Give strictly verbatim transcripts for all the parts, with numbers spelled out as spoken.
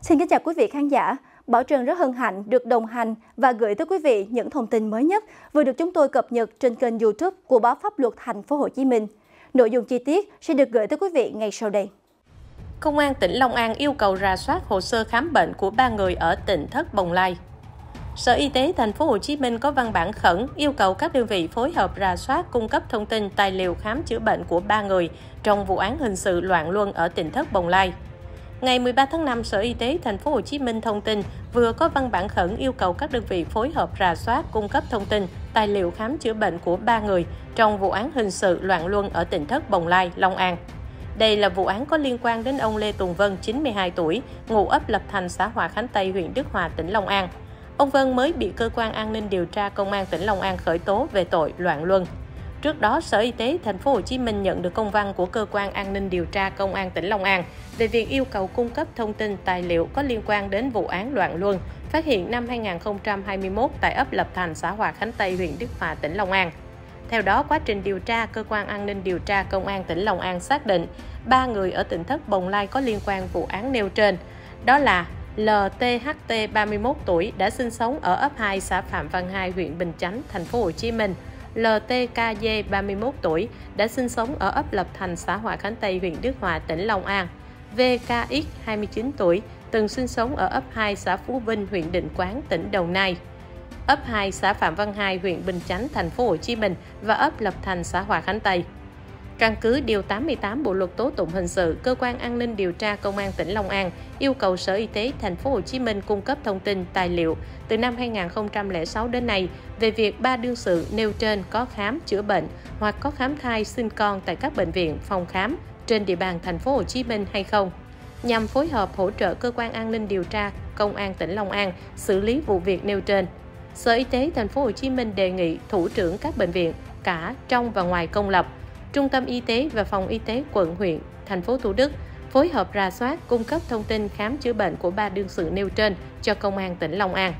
Xin kính chào quý vị khán giả. Bảo Trân rất hân hạnh được đồng hành và gửi tới quý vị những thông tin mới nhất vừa được chúng tôi cập nhật trên kênh YouTube của báo Pháp luật Thành phố Hồ Chí Minh. Nội dung chi tiết sẽ được gửi tới quý vị ngay sau đây. Công an tỉnh Long An yêu cầu rà soát hồ sơ khám bệnh của ba người ở tỉnh Thất Bồng Lai. Sở Y tế Thành phố Hồ Chí Minh có văn bản khẩn yêu cầu các đơn vị phối hợp rà soát, cung cấp thông tin tài liệu khám chữa bệnh của ba người trong vụ án hình sự loạn luân ở tỉnh Thất Bồng Lai. Ngày mười ba tháng năm, Sở Y tế Thành phố Hồ Chí Minh thông tin vừa có văn bản khẩn yêu cầu các đơn vị phối hợp rà soát, cung cấp thông tin tài liệu khám chữa bệnh của ba người trong vụ án hình sự loạn luân ở tỉnh Thất Bồng Lai, Long An. Đây là vụ án có liên quan đến ông Lê Tùng Vân, chín mươi hai tuổi, ngụ ấp Lập Thành, xã Hòa Khánh Tây, huyện Đức Hòa, tỉnh Long An. Ông Vân mới bị cơ quan an ninh điều tra Công an tỉnh Long An khởi tố về tội loạn luân. Trước đó, Sở Y tế Thành phố Hồ Chí Minh nhận được công văn của cơ quan an ninh điều tra Công an tỉnh Long An về việc yêu cầu cung cấp thông tin tài liệu có liên quan đến vụ án loạn luân phát hiện năm hai nghìn không trăm hai mươi mốt tại ấp Lập Thành, xã Hòa Khánh Tây, huyện Đức Hòa, tỉnh Long An. Theo đó, quá trình điều tra, cơ quan an ninh điều tra Công an tỉnh Long An xác định ba người ở tỉnh Thất Bồng Lai có liên quan vụ án nêu trên. Đó là lờ tê hát tê, ba mươi mốt tuổi, đã sinh sống ở ấp hai, xã Phạm Văn Hai, huyện Bình Chánh, Thành phố Hồ Chí Minh. lờ tê ca dê, ba mươi mốt tuổi, đã sinh sống ở ấp Lập Thành, xã Hòa Khánh Tây, huyện Đức Hòa, tỉnh Long An. vê ca ích, hai mươi chín tuổi, từng sinh sống ở ấp hai, xã Phú Vinh, huyện Định Quán, tỉnh Đồng Nai. ấp hai, xã Phạm Văn Hai, huyện Bình Chánh, Thành phố Hồ Chí Minh và ấp Lập Thành, xã Hòa Khánh Tây. Căn cứ điều tám mươi tám Bộ luật tố tụng hình sự, cơ quan an ninh điều tra Công an tỉnh Long An yêu cầu Sở Y tế Thành phố Hồ Chí Minh cung cấp thông tin tài liệu từ năm hai nghìn không trăm lẻ sáu đến nay về việc ba đương sự nêu trên có khám chữa bệnh hoặc có khám thai sinh con tại các bệnh viện, phòng khám trên địa bàn Thành phố Hồ Chí Minh hay không, nhằm phối hợp hỗ trợ cơ quan an ninh điều tra Công an tỉnh Long An xử lý vụ việc nêu trên. Sở Y tế Thành phố Hồ Chí Minh đề nghị thủ trưởng các bệnh viện cả trong và ngoài công lập, Trung tâm Y tế và Phòng Y tế quận, huyện, thành phố Thủ Đức phối hợp rà soát, cung cấp thông tin khám chữa bệnh của ba đương sự nêu trên cho Công an tỉnh Long An.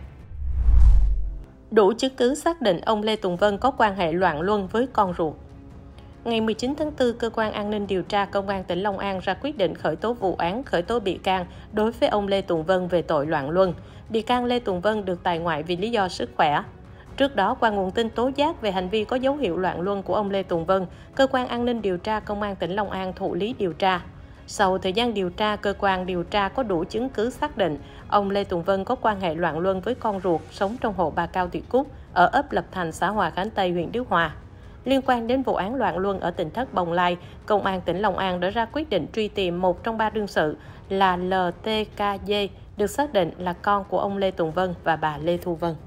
Đủ chứng cứ xác định ông Lê Tùng Vân có quan hệ loạn luân với con ruột. Ngày mười chín tháng tư, cơ quan an ninh điều tra Công an tỉnh Long An ra quyết định khởi tố vụ án, khởi tố bị can đối với ông Lê Tùng Vân về tội loạn luân. Bị can Lê Tùng Vân được tại ngoại vì lý do sức khỏe. Trước đó, qua nguồn tin tố giác về hành vi có dấu hiệu loạn luân của ông Lê Tùng Vân, cơ quan an ninh điều tra Công an tỉnh Long An thụ lý điều tra. Sau thời gian điều tra, cơ quan điều tra có đủ chứng cứ xác định ông Lê Tùng Vân có quan hệ loạn luân với con ruột sống trong hộ bà Cao Thị Cúc ở ấp Lập Thành, xã Hòa Khánh Tây, huyện Đức Hòa. Liên quan đến vụ án loạn luân ở tỉnh Thất Bồng Lai, Công an tỉnh Long An đã ra quyết định truy tìm một trong ba đương sự là lờ tê ca dê, được xác định là con của ông Lê Tùng Vân và bà Lê Thu Vân.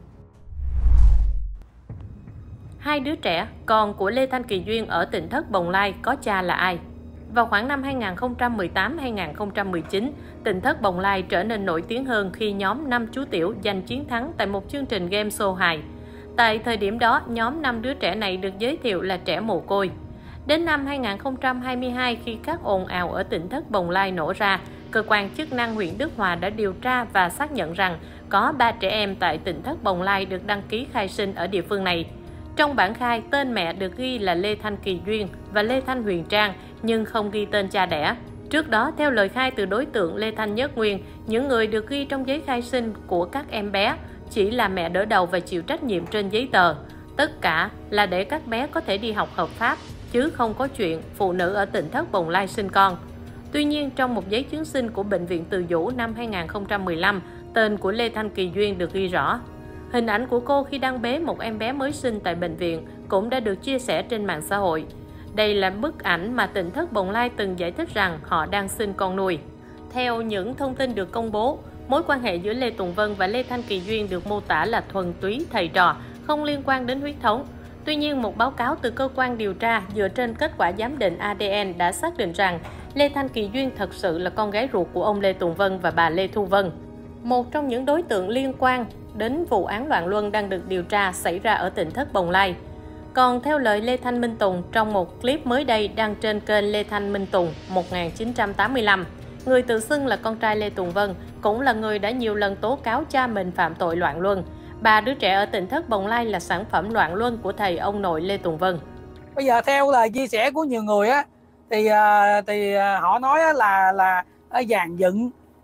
Hai đứa trẻ, con của Lê Thanh Kỳ Duyên ở tỉnh Thất Bồng Lai có cha là ai? Vào khoảng năm hai nghìn không trăm mười tám đến hai nghìn không trăm mười chín, tỉnh Thất Bồng Lai trở nên nổi tiếng hơn khi nhóm năm chú tiểu giành chiến thắng tại một chương trình game show hài. Tại thời điểm đó, nhóm năm đứa trẻ này được giới thiệu là trẻ mồ côi. Đến năm hai nghìn không trăm hai mươi hai, khi các ồn ào ở tỉnh Thất Bồng Lai nổ ra, cơ quan chức năng huyện Đức Hòa đã điều tra và xác nhận rằng có ba trẻ em tại tỉnh Thất Bồng Lai được đăng ký khai sinh ở địa phương này. Trong bản khai, tên mẹ được ghi là Lê Thanh Kỳ Duyên và Lê Thanh Huyền Trang, nhưng không ghi tên cha đẻ. Trước đó, theo lời khai từ đối tượng Lê Thanh Nhất Nguyên, những người được ghi trong giấy khai sinh của các em bé chỉ là mẹ đỡ đầu và chịu trách nhiệm trên giấy tờ. Tất cả là để các bé có thể đi học hợp pháp, chứ không có chuyện phụ nữ ở tỉnh Thất Bồng Lai sinh con. Tuy nhiên, trong một giấy chứng sinh của Bệnh viện Từ Dũ năm hai nghìn không trăm mười lăm, tên của Lê Thanh Kỳ Duyên được ghi rõ. Hình ảnh của cô khi đang bế một em bé mới sinh tại bệnh viện cũng đã được chia sẻ trên mạng xã hội. Đây là bức ảnh mà tỉnh Thất Bồng Lai từng giải thích rằng họ đang sinh con nuôi. Theo những thông tin được công bố, mối quan hệ giữa Lê Tùng Vân và Lê Thanh Kỳ Duyên được mô tả là thuần túy thầy trò, không liên quan đến huyết thống. Tuy nhiên, một báo cáo từ cơ quan điều tra dựa trên kết quả giám định a đê en đã xác định rằng Lê Thanh Kỳ Duyên thật sự là con gái ruột của ông Lê Tùng Vân và bà Lê Thu Vân. Một trong những đối tượng liên quan đến vụ án loạn luân đang được điều tra xảy ra ở tỉnh Thất Bồng Lai. Còn theo lời Lê Thanh Minh Tùng trong một clip mới đây đăng trên kênh Lê Thanh Minh Tùng một nghìn chín trăm tám mươi lăm, người tự xưng là con trai Lê Tùng Vân cũng là người đã nhiều lần tố cáo cha mình phạm tội loạn luân. Ba đứa trẻ ở tỉnh Thất Bồng Lai là sản phẩm loạn luân của thầy ông nội Lê Tùng Vân. Bây giờ theo lời chia sẻ của nhiều người á, thì thì họ nói là là dàn dựng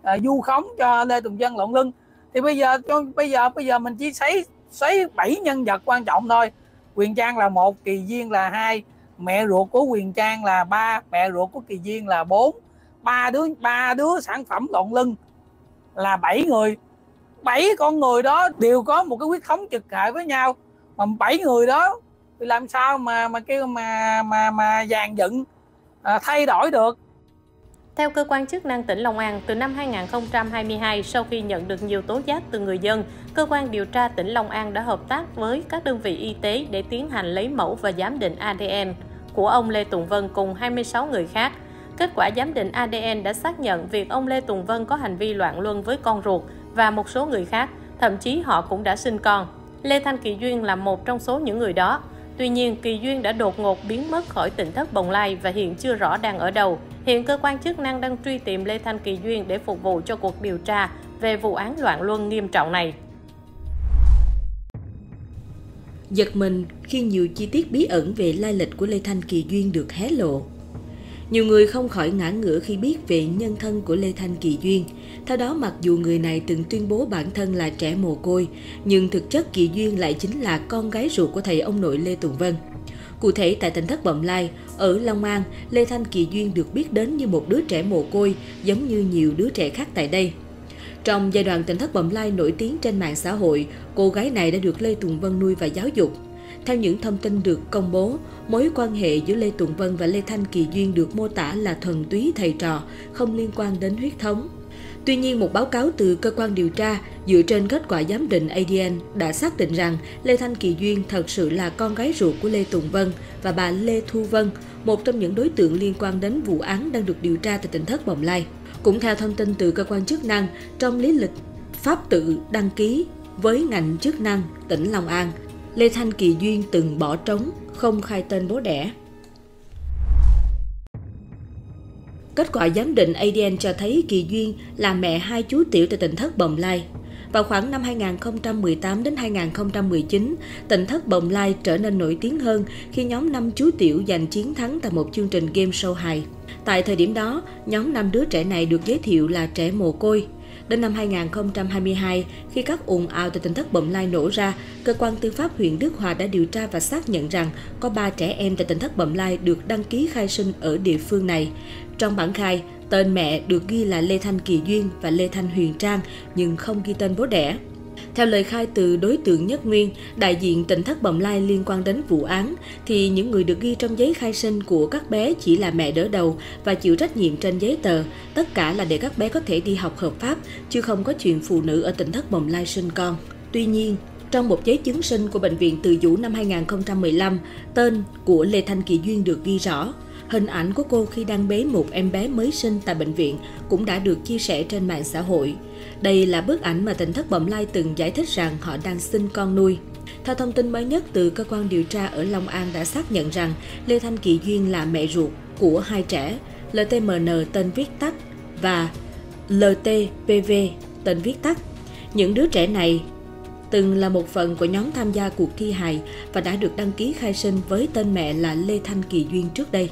à, vu khống cho Lê Tùng Vân lộn lưng. Thì bây giờ bây giờ bây giờ mình chỉ thấy thấy bảy nhân vật quan trọng thôi. Huyền Trang là một, Kỳ Duyên là hai, mẹ ruột của Huyền Trang là ba, mẹ ruột của Kỳ Duyên là bốn, ba đứa ba đứa sản phẩm lộn lưng là bảy người. Bảy con người đó đều có một cái huyết thống trực hệ với nhau, mà bảy người đó thì làm sao mà mà kêu mà mà mà dàn dựng à, thay đổi được. Theo cơ quan chức năng tỉnh Long An, từ năm hai nghìn không trăm hai mươi hai, sau khi nhận được nhiều tố giác từ người dân, cơ quan điều tra tỉnh Long An đã hợp tác với các đơn vị y tế để tiến hành lấy mẫu và giám định a đê en của ông Lê Tùng Vân cùng hai mươi sáu người khác. Kết quả giám định a đê en đã xác nhận việc ông Lê Tùng Vân có hành vi loạn luân với con ruột và một số người khác, thậm chí họ cũng đã sinh con. Lê Thanh Kỳ Duyên là một trong số những người đó. Tuy nhiên, Kỳ Duyên đã đột ngột biến mất khỏi tỉnh thất Bồng Lai và hiện chưa rõ đang ở đâu. Hiện cơ quan chức năng đang truy tìm Lê Thanh Kỳ Duyên để phục vụ cho cuộc điều tra về vụ án loạn luân nghiêm trọng này. Giật mình khi nhiều chi tiết bí ẩn về lai lịch của Lê Thanh Kỳ Duyên được hé lộ. Nhiều người không khỏi ngã ngửa khi biết về nhân thân của Lê Thanh Kỳ Duyên. Theo đó, mặc dù người này từng tuyên bố bản thân là trẻ mồ côi, nhưng thực chất Kỳ Duyên lại chính là con gái ruột của thầy ông nội Lê Tùng Vân. Cụ thể, tại tỉnh thất Bồng Lai, ở Long An, Lê Thanh Kỳ Duyên được biết đến như một đứa trẻ mồ côi, giống như nhiều đứa trẻ khác tại đây. Trong giai đoạn tỉnh thất Bồng Lai nổi tiếng trên mạng xã hội, cô gái này đã được Lê Tùng Vân nuôi và giáo dục. Theo những thông tin được công bố, mối quan hệ giữa Lê Tùng Vân và Lê Thanh Kỳ Duyên được mô tả là thuần túy thầy trò, không liên quan đến huyết thống. Tuy nhiên, một báo cáo từ cơ quan điều tra dựa trên kết quả giám định a đê en đã xác định rằng Lê Thanh Kỳ Duyên thật sự là con gái ruột của Lê Tùng Vân và bà Lê Thu Vân, một trong những đối tượng liên quan đến vụ án đang được điều tra tại tỉnh thất Bồng Lai. Cũng theo thông tin từ cơ quan chức năng, trong lý lịch pháp tự đăng ký với ngành chức năng tỉnh Long An, Lê Thanh Kỳ Duyên từng bỏ trống, không khai tên bố đẻ. Kết quả giám định a đê en cho thấy Kỳ Duyên là mẹ hai chú tiểu tại tỉnh thất Bồng Lai. Vào khoảng năm hai nghìn không trăm mười tám đến hai nghìn không trăm mười chín, tỉnh thất Bồng Lai trở nên nổi tiếng hơn khi nhóm năm chú tiểu giành chiến thắng tại một chương trình game show hài. Tại thời điểm đó, nhóm năm đứa trẻ này được giới thiệu là trẻ mồ côi. Đến năm hai nghìn không trăm hai mươi hai, khi các ồn ào tại tỉnh thất Bồng Lai nổ ra, cơ quan tư pháp huyện Đức Hòa đã điều tra và xác nhận rằng có ba trẻ em tại tỉnh thất Bồng Lai được đăng ký khai sinh ở địa phương này. Trong bản khai, tên mẹ được ghi là Lê Thanh Kỳ Duyên và Lê Thanh Huyền Trang, nhưng không ghi tên bố đẻ. Theo lời khai từ đối tượng Nhất Nguyên, đại diện tỉnh thất Bồng Lai liên quan đến vụ án, thì những người được ghi trong giấy khai sinh của các bé chỉ là mẹ đỡ đầu và chịu trách nhiệm trên giấy tờ. Tất cả là để các bé có thể đi học hợp pháp, chứ không có chuyện phụ nữ ở tỉnh thất Bồng Lai sinh con. Tuy nhiên, trong một giấy chứng sinh của Bệnh viện Từ Dũ năm hai nghìn không trăm mười lăm, tên của Lê Thanh Kỳ Duyên được ghi rõ. Hình ảnh của cô khi đang bế một em bé mới sinh tại bệnh viện cũng đã được chia sẻ trên mạng xã hội. Đây là bức ảnh mà tỉnh thất Bồng Lai từng giải thích rằng họ đang sinh con nuôi. Theo thông tin mới nhất từ cơ quan điều tra ở Long An đã xác nhận rằng Lê Thanh Kỳ Duyên là mẹ ruột của hai trẻ, lờ tê em en tên viết tắt và lờ tê pê vê tên viết tắt. Những đứa trẻ này từng là một phần của nhóm tham gia cuộc thi hài và đã được đăng ký khai sinh với tên mẹ là Lê Thanh Kỳ Duyên trước đây.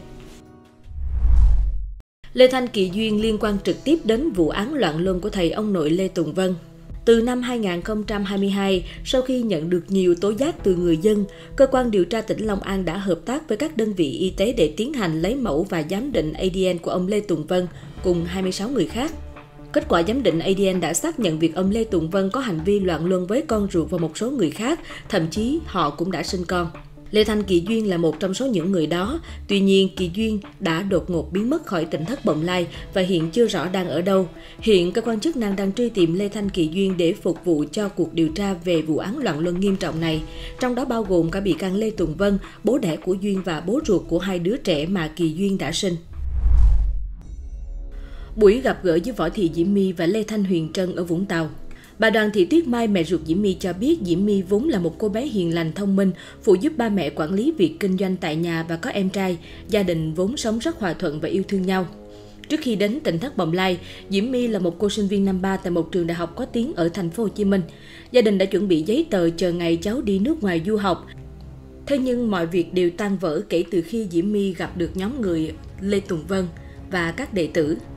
Lê Thanh Kỳ Duyên liên quan trực tiếp đến vụ án loạn luân của thầy ông nội Lê Tùng Vân. Từ năm hai nghìn không trăm hai mươi hai, sau khi nhận được nhiều tố giác từ người dân, cơ quan điều tra tỉnh Long An đã hợp tác với các đơn vị y tế để tiến hành lấy mẫu và giám định a đê en của ông Lê Tùng Vân cùng hai mươi sáu người khác. Kết quả giám định a đê en đã xác nhận việc ông Lê Tùng Vân có hành vi loạn luân với con ruột và một số người khác, thậm chí họ cũng đã sinh con. Lê Thanh Kỳ Duyên là một trong số những người đó. Tuy nhiên, Kỳ Duyên đã đột ngột biến mất khỏi tỉnh thất Bồng Lai và hiện chưa rõ đang ở đâu. Hiện, cơ quan chức năng đang truy tìm Lê Thanh Kỳ Duyên để phục vụ cho cuộc điều tra về vụ án loạn luân nghiêm trọng này, trong đó bao gồm cả bị can Lê Tùng Vân, bố đẻ của Duyên và bố ruột của hai đứa trẻ mà Kỳ Duyên đã sinh. Buổi gặp gỡ với Võ Thị Diễm My và Lê Thanh Huyền Trân ở Vũng Tàu. Bà Đoàn Thị Tuyết Mai, mẹ ruột Diễm My cho biết Diễm My vốn là một cô bé hiền lành thông minh, phụ giúp ba mẹ quản lý việc kinh doanh tại nhà và có em trai. Gia đình vốn sống rất hòa thuận và yêu thương nhau. Trước khi đến tỉnh thất Bồng Lai, Diễm My là một cô sinh viên năm ba tại một trường đại học có tiếng ở thành phố Hồ Chí Minh. Gia đình đã chuẩn bị giấy tờ chờ ngày cháu đi nước ngoài du học. Thế nhưng mọi việc đều tan vỡ kể từ khi Diễm My gặp được nhóm người Lê Tùng Vân và các đệ tử.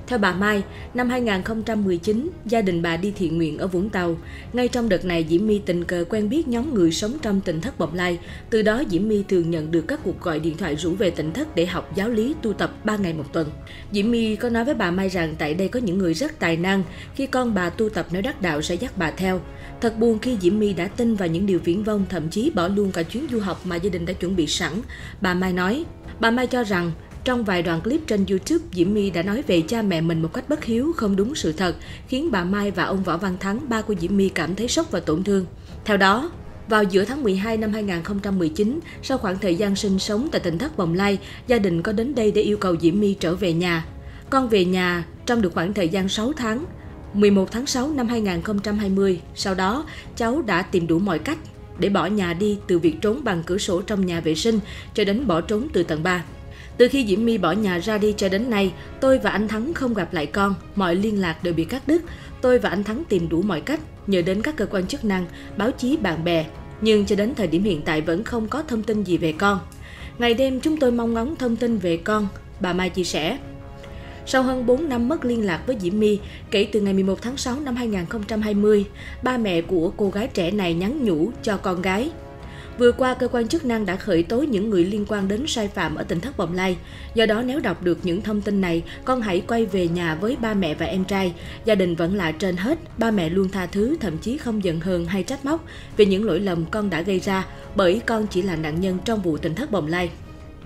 Theo bà Mai, năm hai nghìn không trăm mười chín, gia đình bà đi thiện nguyện ở Vũng Tàu. Ngay trong đợt này, Diễm My tình cờ quen biết nhóm người sống trong Tỉnh Thất Bồng Lai. Từ đó, Diễm My thường nhận được các cuộc gọi điện thoại rủ về Tỉnh Thất để học giáo lý tu tập ba ngày một tuần. Diễm My có nói với bà Mai rằng tại đây có những người rất tài năng, khi con bà tu tập nếu đắc đạo sẽ dắt bà theo. Thật buồn khi Diễm My đã tin vào những điều viển vông, thậm chí bỏ luôn cả chuyến du học mà gia đình đã chuẩn bị sẵn. Bà Mai nói, bà Mai cho rằng trong vài đoạn clip trên YouTube, Diễm My đã nói về cha mẹ mình một cách bất hiếu, không đúng sự thật, khiến bà Mai và ông Võ Văn Thắng, ba của Diễm My cảm thấy sốc và tổn thương. Theo đó, vào giữa tháng mười hai năm hai nghìn không trăm mười chín, sau khoảng thời gian sinh sống tại Tỉnh Thất Bồng Lai, gia đình có đến đây để yêu cầu Diễm My trở về nhà. Con về nhà trong được khoảng thời gian sáu tháng, mười một tháng sáu năm hai nghìn không trăm hai mươi. Sau đó, cháu đã tìm đủ mọi cách để bỏ nhà đi, từ việc trốn bằng cửa sổ trong nhà vệ sinh cho đến bỏ trốn từ tầng ba. Từ khi Diễm My bỏ nhà ra đi cho đến nay, tôi và anh Thắng không gặp lại con, mọi liên lạc đều bị cắt đứt. Tôi và anh Thắng tìm đủ mọi cách, nhờ đến các cơ quan chức năng, báo chí, bạn bè. Nhưng cho đến thời điểm hiện tại vẫn không có thông tin gì về con. Ngày đêm chúng tôi mong ngóng thông tin về con, bà Mai chia sẻ. Sau hơn bốn năm mất liên lạc với Diễm My, kể từ ngày mười một tháng sáu năm hai nghìn không trăm hai mươi, ba mẹ của cô gái trẻ này nhắn nhủ cho con gái. Vừa qua, cơ quan chức năng đã khởi tố những người liên quan đến sai phạm ở Tỉnh Thất Bồng Lai. Do đó, nếu đọc được những thông tin này, con hãy quay về nhà với ba mẹ và em trai. Gia đình vẫn là trên hết, ba mẹ luôn tha thứ, thậm chí không giận hờn hay trách móc về những lỗi lầm con đã gây ra, bởi con chỉ là nạn nhân trong vụ Tỉnh Thất Bồng Lai.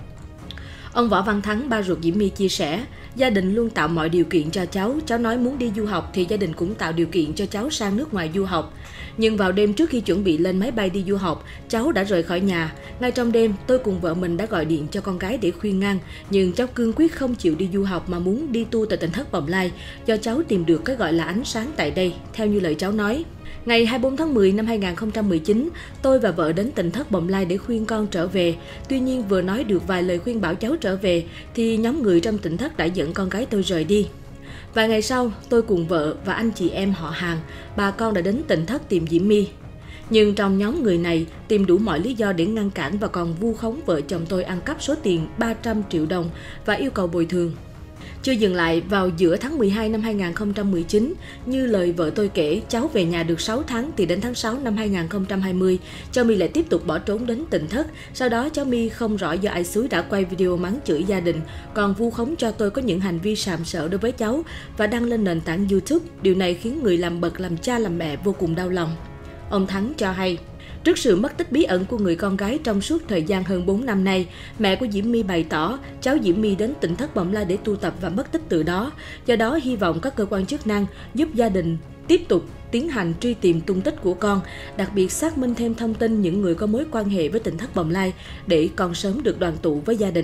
Ông Võ Văn Thắng, ba ruột Diễm My chia sẻ, gia đình luôn tạo mọi điều kiện cho cháu. Cháu nói muốn đi du học thì gia đình cũng tạo điều kiện cho cháu sang nước ngoài du học. Nhưng vào đêm trước khi chuẩn bị lên máy bay đi du học, cháu đã rời khỏi nhà. Ngay trong đêm, tôi cùng vợ mình đã gọi điện cho con gái để khuyên ngăn. Nhưng cháu cương quyết không chịu đi du học mà muốn đi tu tại Tỉnh Thất Bồng Lai, do cháu tìm được cái gọi là ánh sáng tại đây, theo như lời cháu nói. Ngày hai mươi bốn tháng mười năm hai nghìn không trăm mười chín, tôi và vợ đến Tỉnh Thất Bồng Lai để khuyên con trở về. Tuy nhiên vừa nói được vài lời khuyên bảo cháu trở về, thì nhóm người trong Tỉnh Thất đã dẫn con gái tôi rời đi. Vài ngày sau, tôi cùng vợ và anh chị em họ hàng, bà con đã đến Tỉnh Thất tìm Diễm My. Nhưng trong nhóm người này tìm đủ mọi lý do để ngăn cản và còn vu khống vợ chồng tôi ăn cắp số tiền ba trăm triệu đồng và yêu cầu bồi thường. Chưa dừng lại, vào giữa tháng mười hai năm hai nghìn không trăm mười chín, như lời vợ tôi kể, cháu về nhà được sáu tháng thì đến tháng sáu năm hai nghìn không trăm hai mươi, cháu My lại tiếp tục bỏ trốn đến Tỉnh Thất. Sau đó cháu My không rõ do ai xúi đã quay video mắng chửi gia đình, còn vu khống cho tôi có những hành vi sàm sỡ đối với cháu và đăng lên nền tảng YouTube. Điều này khiến người làm bậc làm cha làm mẹ vô cùng đau lòng. Ông Thắng cho hay, trước sự mất tích bí ẩn của người con gái trong suốt thời gian hơn bốn năm nay, mẹ của Diễm My bày tỏ cháu Diễm My đến Tỉnh Thất Bồng Lai để tu tập và mất tích từ đó. Do đó, hy vọng các cơ quan chức năng giúp gia đình tiếp tục tiến hành truy tìm tung tích của con, đặc biệt xác minh thêm thông tin những người có mối quan hệ với Tỉnh Thất Bồng Lai để con sớm được đoàn tụ với gia đình.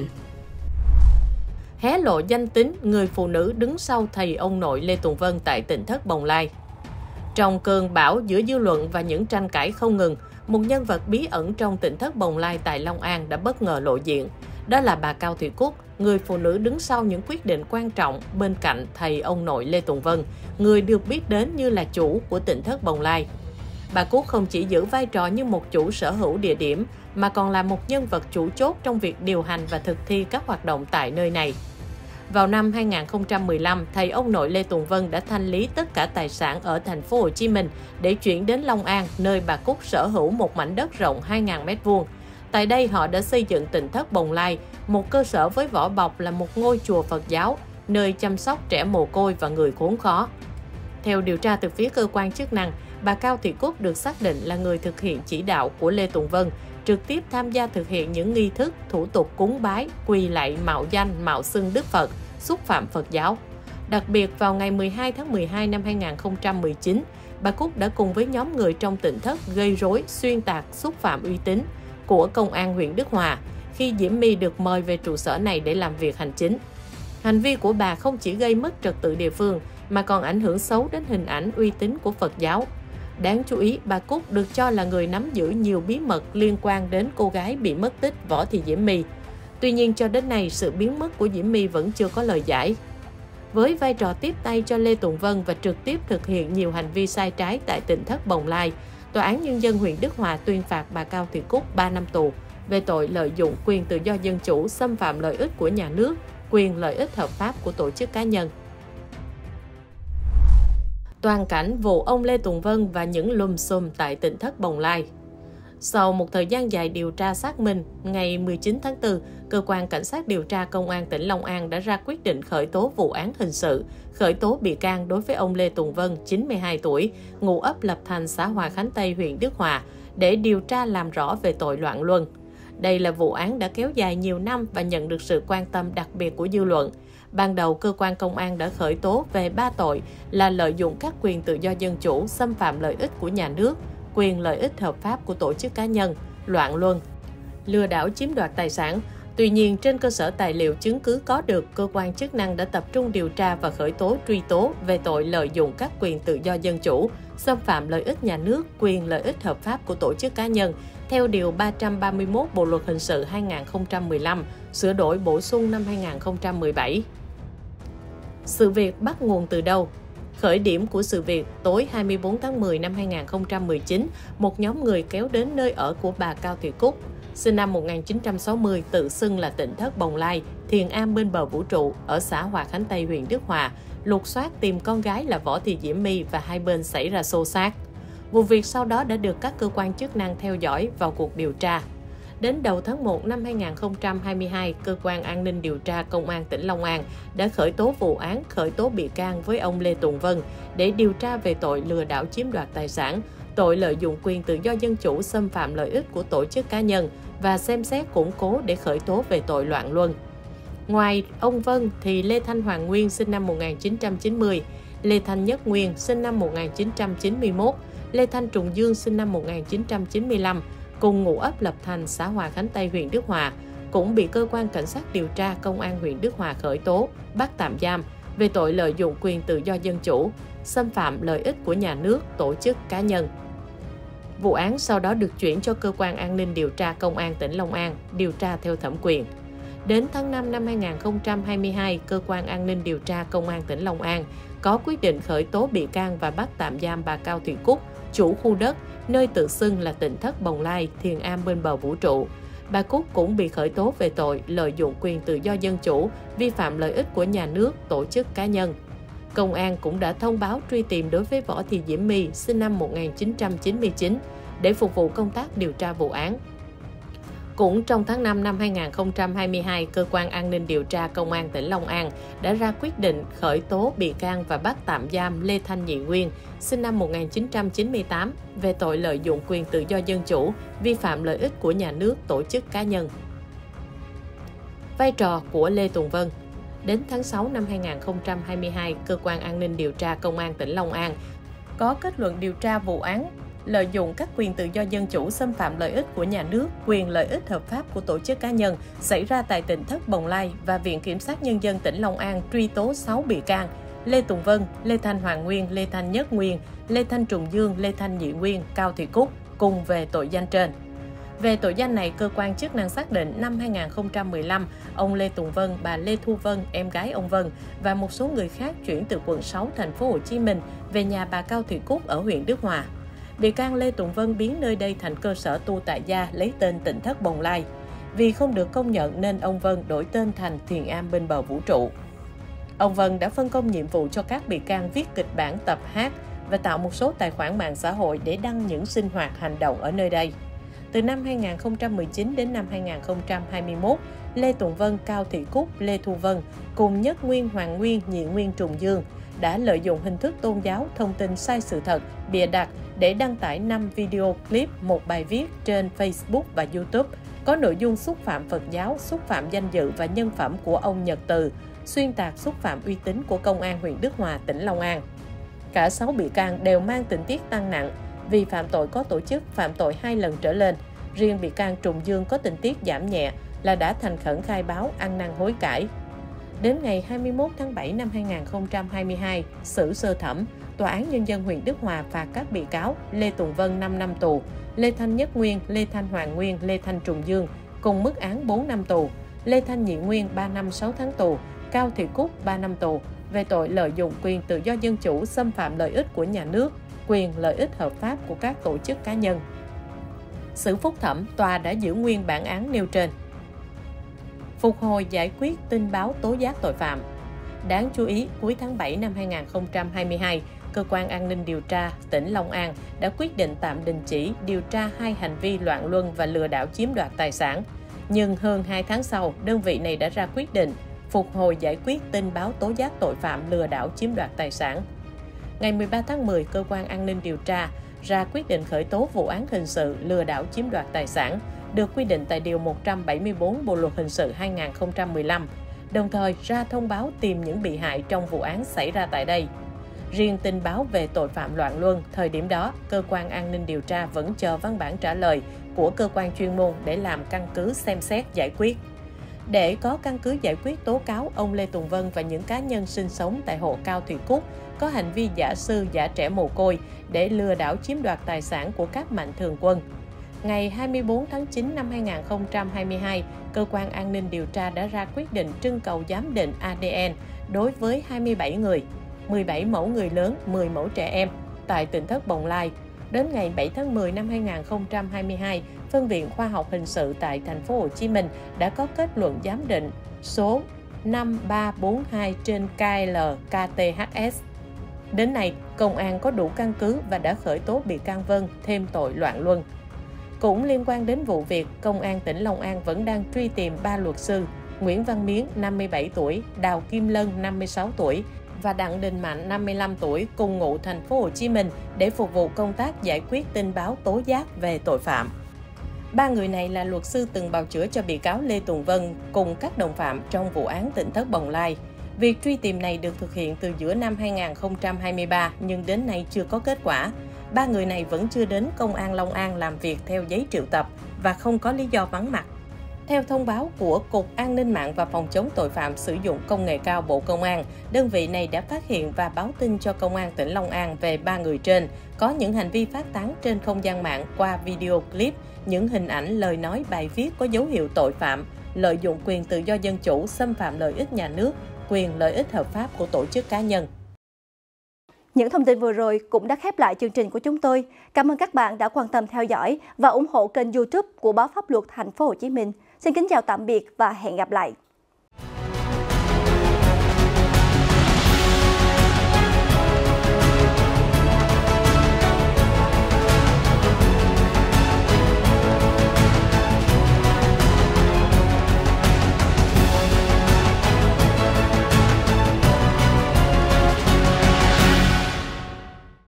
Hé lộ danh tính người phụ nữ đứng sau thầy ông nội Lê Tùng Vân tại Tỉnh Thất Bồng Lai. Trong cơn bão giữa dư luận và những tranh cãi không ngừng, một nhân vật bí ẩn trong Tỉnh Thất Bồng Lai tại Long An đã bất ngờ lộ diện. Đó là bà Cao Thị Cúc, người phụ nữ đứng sau những quyết định quan trọng bên cạnh thầy ông nội Lê Tùng Vân, người được biết đến như là chủ của Tỉnh Thất Bồng Lai. Bà Cúc không chỉ giữ vai trò như một chủ sở hữu địa điểm, mà còn là một nhân vật chủ chốt trong việc điều hành và thực thi các hoạt động tại nơi này. Vào năm hai nghìn không trăm mười lăm, thầy ông nội Lê Tùng Vân đã thanh lý tất cả tài sản ở thành phố Hồ Chí Minh để chuyển đến Long An, nơi bà Cúc sở hữu một mảnh đất rộng hai nghìn mét vuông. Tại đây, họ đã xây dựng Tỉnh Thất Bồng Lai, một cơ sở với vỏ bọc là một ngôi chùa Phật giáo, nơi chăm sóc trẻ mồ côi và người khốn khó. Theo điều tra từ phía cơ quan chức năng, bà Cao Thị Cúc được xác định là người thực hiện chỉ đạo của Lê Tùng Vân, trực tiếp tham gia thực hiện những nghi thức, thủ tục cúng bái, quỳ lạy mạo danh, mạo xưng Đức Phật, xúc phạm Phật giáo. Đặc biệt, vào ngày mười hai tháng mười hai năm hai nghìn không trăm mười chín, bà Cúc đã cùng với nhóm người trong Tỉnh Thất gây rối, xuyên tạc, xúc phạm uy tín của Công an huyện Đức Hòa khi Diễm My được mời về trụ sở này để làm việc hành chính. Hành vi của bà không chỉ gây mất trật tự địa phương mà còn ảnh hưởng xấu đến hình ảnh uy tín của Phật giáo. Đáng chú ý, bà Cúc được cho là người nắm giữ nhiều bí mật liên quan đến cô gái bị mất tích Võ Thị Diễm My. Tuy nhiên, cho đến nay, sự biến mất của Diễm My vẫn chưa có lời giải. Với vai trò tiếp tay cho Lê Tùng Vân và trực tiếp thực hiện nhiều hành vi sai trái tại Tỉnh Thất Bồng Lai, Tòa án Nhân dân huyện Đức Hòa tuyên phạt bà Cao Thị Cúc ba năm tù về tội lợi dụng quyền tự do dân chủ, xâm phạm lợi ích của nhà nước, quyền lợi ích hợp pháp của tổ chức cá nhân. toàn cảnh vụ ông Lê Tùng Vân và những lùm xùm tại tỉnh thất Bồng Lai. Sau một thời gian dài điều tra xác minh, ngày mười chín tháng tư, Cơ quan Cảnh sát điều tra Công an tỉnh Long An đã ra quyết định khởi tố vụ án hình sự, khởi tố bị can đối với ông Lê Tùng Vân, chín mươi hai tuổi, ngụ ấp Lập Thành, xã Hòa Khánh Tây, huyện Đức Hòa, để điều tra làm rõ về tội loạn luân. Đây là vụ án đã kéo dài nhiều năm và nhận được sự quan tâm đặc biệt của dư luận. Ban đầu, cơ quan công an đã khởi tố về ba tội là lợi dụng các quyền tự do dân chủ, xâm phạm lợi ích của nhà nước, quyền lợi ích hợp pháp của tổ chức cá nhân, loạn luân, lừa đảo chiếm đoạt tài sản. Tuy nhiên, trên cơ sở tài liệu chứng cứ có được, cơ quan chức năng đã tập trung điều tra và khởi tố truy tố về tội lợi dụng các quyền tự do dân chủ, xâm phạm lợi ích nhà nước, quyền lợi ích hợp pháp của tổ chức cá nhân, theo Điều ba trăm ba mươi mốt Bộ Luật Hình sự hai nghìn không trăm mười lăm, sửa đổi bổ sung năm hai nghìn không trăm mười bảy. Sự việc bắt nguồn từ đâu? Khởi điểm của sự việc, tối hai mươi tư tháng mười năm hai nghìn không trăm mười chín, một nhóm người kéo đến nơi ở của bà Cao Thị Cúc, sinh năm một nghìn chín trăm sáu mươi, tự xưng là Tỉnh thất Bồng Lai, thiền am bên bờ vũ trụ, ở xã Hòa Khánh Tây, huyện Đức Hòa, lục soát tìm con gái là Võ Thị Diễm My và hai bên xảy ra xô xát. Vụ việc sau đó đã được các cơ quan chức năng theo dõi vào cuộc điều tra. Đến đầu tháng một năm hai nghìn không trăm hai mươi hai, Cơ quan An ninh điều tra Công an tỉnh Long An đã khởi tố vụ án khởi tố bị can với ông Lê Tùng Vân để điều tra về tội lừa đảo chiếm đoạt tài sản, tội lợi dụng quyền tự do dân chủ, xâm phạm lợi ích của tổ chức cá nhân và xem xét củng cố để khởi tố về tội loạn luân. Ngoài ông Vân thì Lê Thanh Hoàng Nguyên sinh năm một nghìn chín trăm chín mươi, Lê Thanh Nhất Nguyên sinh năm một nghìn chín trăm chín mươi mốt, Lê Thanh Trùng Dương sinh năm một nghìn chín trăm chín mươi lăm, cùng ngụ ấp Lập Thành, xã Hòa Khánh Tây, huyện Đức Hòa, cũng bị Cơ quan Cảnh sát điều tra Công an huyện Đức Hòa khởi tố, bắt tạm giam về tội lợi dụng quyền tự do dân chủ, xâm phạm lợi ích của nhà nước, tổ chức cá nhân. Vụ án sau đó được chuyển cho Cơ quan An ninh điều tra Công an tỉnh Long An điều tra theo thẩm quyền. Đến tháng năm năm hai nghìn không trăm hai mươi hai, Cơ quan An ninh điều tra Công an tỉnh Long An có quyết định khởi tố bị can và bắt tạm giam bà Cao Thị Cúc, chủ khu đất nơi tự xưng là Tỉnh thất Bồng Lai, thiền am bên bờ vũ trụ. Bà Cúc cũng bị khởi tố về tội lợi dụng quyền tự do dân chủ, vi phạm lợi ích của nhà nước, tổ chức cá nhân. Công an cũng đã thông báo truy tìm đối với Võ Thị Diễm My sinh năm một nghìn chín trăm chín mươi chín để phục vụ công tác điều tra vụ án. Cũng trong tháng năm năm hai nghìn không trăm hai mươi hai, Cơ quan An ninh điều tra Công an tỉnh Long An đã ra quyết định khởi tố bị can và bắt tạm giam Lê Thanh Nhị Nguyên, sinh năm một nghìn chín trăm chín mươi tám, về tội lợi dụng quyền tự do dân chủ, vi phạm lợi ích của nhà nước, tổ chức cá nhân. Vai trò của Lê Tùng Vân. Đến tháng sáu năm hai nghìn không trăm hai mươi hai, Cơ quan An ninh điều tra Công an tỉnh Long An có kết luận điều tra vụ án lợi dụng các quyền tự do dân chủ, xâm phạm lợi ích của nhà nước, quyền lợi ích hợp pháp của tổ chức cá nhân xảy ra tại Tỉnh thất Bồng Lai, và Viện Kiểm sát Nhân dân tỉnh Long An truy tố sáu bị can: Lê Tùng Vân, Lê Thanh Hoàng Nguyên, Lê Thanh Nhất Nguyên, Lê Thanh Trùng Dương, Lê Thanh Nhị Nguyên, Cao Thị Cúc cùng về tội danh trên. Về tội danh này, cơ quan chức năng xác định năm hai nghìn không trăm mười lăm, ông Lê Tùng Vân, bà Lê Thu Vân, em gái ông Vân và một số người khác chuyển từ quận sáu thành phố Hồ Chí Minh về nhà bà Cao Thị Cúc ở huyện Đức Hòa. Bị can Lê Tùng Vân biến nơi đây thành cơ sở tu tại gia lấy tên Tỉnh thất Bồng Lai. Vì không được công nhận nên ông Vân đổi tên thành Thiền am bên bờ vũ trụ. Ông Vân đã phân công nhiệm vụ cho các bị can viết kịch bản, tập hát và tạo một số tài khoản mạng xã hội để đăng những sinh hoạt, hành động ở nơi đây. Từ năm hai nghìn không trăm mười chín đến năm hai nghìn không trăm hai mươi mốt, Lê Tùng Vân, Cao Thị Cúc, Lê Thu Vân cùng Nhất Nguyên, Hoàng Nguyên, Nhị Nguyên, Trùng Dương đã lợi dụng hình thức tôn giáo, thông tin sai sự thật, bịa đặt để đăng tải năm video clip, một bài viết trên Facebook và YouTube có nội dung xúc phạm Phật giáo, xúc phạm danh dự và nhân phẩm của ông Nhật Từ, xuyên tạc xúc phạm uy tín của Công an huyện Đức Hòa, tỉnh Long An. Cả sáu bị can đều mang tình tiết tăng nặng vì phạm tội có tổ chức, phạm tội hai lần trở lên. Riêng bị can Trùng Dương có tình tiết giảm nhẹ là đã thành khẩn khai báo, ăn năn hối cải. Đến ngày hai mươi mốt tháng bảy năm hai nghìn không trăm hai mươi hai, xử sơ thẩm, Tòa án Nhân dân huyện Đức Hòa phạt các bị cáo Lê Tùng Vân năm năm tù, Lê Thanh Nhất Nguyên, Lê Thanh Hoàng Nguyên, Lê Thanh Trùng Dương cùng mức án bốn năm tù, Lê Thanh Nhị Nguyên ba năm sáu tháng tù, Cao Thị Cúc ba năm tù về tội lợi dụng quyền tự do dân chủ, xâm phạm lợi ích của nhà nước, quyền lợi ích hợp pháp của các tổ chức cá nhân. Xử phúc thẩm, tòa đã giữ nguyên bản án nêu trên. Phục hồi giải quyết tin báo tố giác tội phạm. Đáng chú ý, cuối tháng bảy năm hai nghìn không trăm hai mươi hai, Cơ quan An ninh điều tra tỉnh Long An đã quyết định tạm đình chỉ điều tra hai hành vi loạn luân và lừa đảo chiếm đoạt tài sản. Nhưng hơn hai tháng sau, đơn vị này đã ra quyết định phục hồi giải quyết tin báo tố giác tội phạm lừa đảo chiếm đoạt tài sản. Ngày mười ba tháng mười, Cơ quan An ninh điều tra ra quyết định khởi tố vụ án hình sự lừa đảo chiếm đoạt tài sản, được quy định tại Điều một trăm bảy mươi tư Bộ Luật Hình sự hai nghìn không trăm mười lăm, đồng thời ra thông báo tìm những bị hại trong vụ án xảy ra tại đây. Riêng tin báo về tội phạm loạn luân, thời điểm đó, Cơ quan An ninh điều tra vẫn chờ văn bản trả lời của cơ quan chuyên môn để làm căn cứ xem xét giải quyết. Để có căn cứ giải quyết tố cáo ông Lê Tùng Vân và những cá nhân sinh sống tại hộ Cao Thủy Cúc có hành vi giả sư giả trẻ mồ côi để lừa đảo chiếm đoạt tài sản của các mạnh thường quân. Ngày hai mươi tư tháng chín năm hai nghìn không trăm hai mươi hai, Cơ quan An ninh điều tra đã ra quyết định trưng cầu giám định a đê en đối với hai mươi bảy người, mười bảy mẫu người lớn, mười mẫu trẻ em tại tỉnh thất Bồng Lai. Đến ngày bảy tháng mười năm hai nghìn không trăm hai mươi hai, Phân viện Khoa học Hình sự tại thành phố Hồ Chí Minh đã có kết luận giám định số năm ba bốn hai trên K L K T H S. Đến nay, công an có đủ căn cứ và đã khởi tố bị can Vân thêm tội loạn luân. Cũng liên quan đến vụ việc, Công an tỉnh Long An vẫn đang truy tìm ba luật sư Nguyễn Văn Miến, năm mươi bảy tuổi, Đào Kim Lân, năm mươi sáu tuổi và Đặng Đình Mạnh, năm mươi lăm tuổi, cùng ngụ thành phố Hồ Chí Minh để phục vụ công tác giải quyết tin báo tố giác về tội phạm. Ba người này là luật sư từng bào chữa cho bị cáo Lê Tùng Vân cùng các đồng phạm trong vụ án tỉnh thất Bồng Lai. Việc truy tìm này được thực hiện từ giữa năm hai nghìn không trăm hai mươi ba nhưng đến nay chưa có kết quả. Ba người này vẫn chưa đến Công an Long An làm việc theo giấy triệu tập và không có lý do vắng mặt. Theo thông báo của Cục An ninh mạng và Phòng chống tội phạm sử dụng công nghệ cao Bộ Công an, đơn vị này đã phát hiện và báo tin cho Công an tỉnh Long An về ba người trên có những hành vi phát tán trên không gian mạng qua video clip, những hình ảnh, lời nói, bài viết có dấu hiệu tội phạm, lợi dụng quyền tự do dân chủ, xâm phạm lợi ích nhà nước, quyền lợi ích hợp pháp của tổ chức cá nhân. Những thông tin vừa rồi cũng đã khép lại chương trình của chúng tôi. Cảm ơn các bạn đã quan tâm theo dõi và ủng hộ kênh YouTube của Báo Pháp Luật Thành phố Hồ Chí Minh. Xin kính chào tạm biệt và hẹn gặp lại.